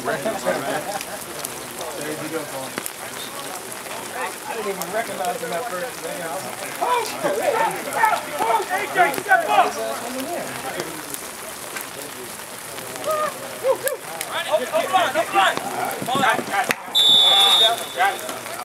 I didn't even recognize him at first. Man. I was like, oh,